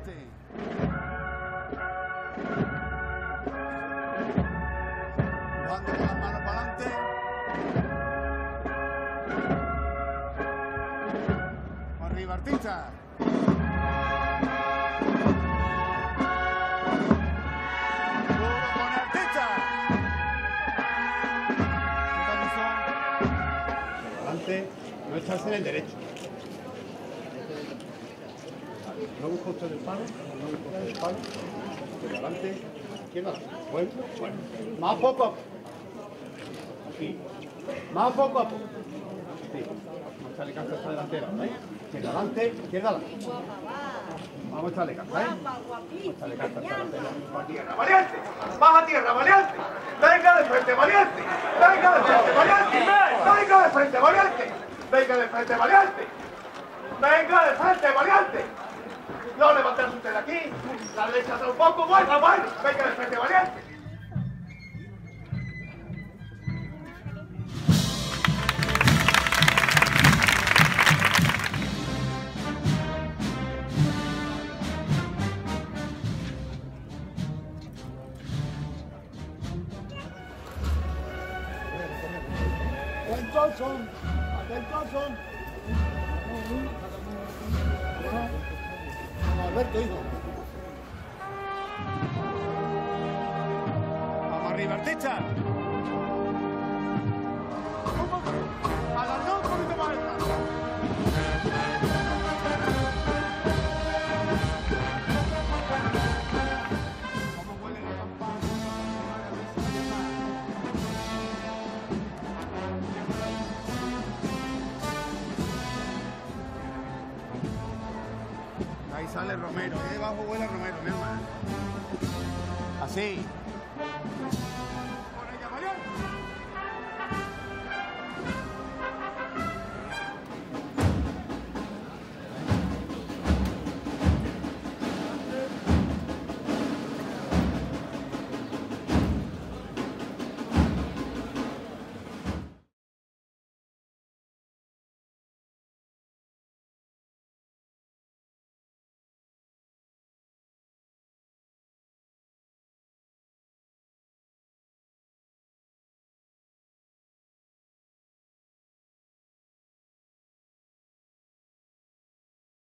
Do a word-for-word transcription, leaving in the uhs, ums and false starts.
adelante. Jugando con las manos para adelante. Arriba, artista. No echarse en el derecho. No busca usted el palo, no busca usted el palo. Por adelante, izquierda. Bueno, bueno. Más poco a poco. Aquí. Más poco a poco. Sí. Vamos a echarle canto a esta delantera, ¿eh? Izquierda adelante, izquierda adelante. Vamos a echarle canto, ¿eh? Vamos a echarle canto a esta delantera. Baja tierra, valiente. Baja tierra, valiente. Venga de frente, valiente. Venga de frente, valiente. Venga de frente, valiente. Venga de frente, valiente. Venga de frente, valiente. No levantarse usted de aquí. La derecha atrás un poco. Bueno, bueno. Venga de frente, valiente. Atentos son. Atentos son. Vamos, Alberto, hijo. Vamos arriba, artista. Alargado un poquito más el paso. ¿Cómo huele la campana? Ahí sale Romero, ahí debajo vuela Romero, mi hermano. Así.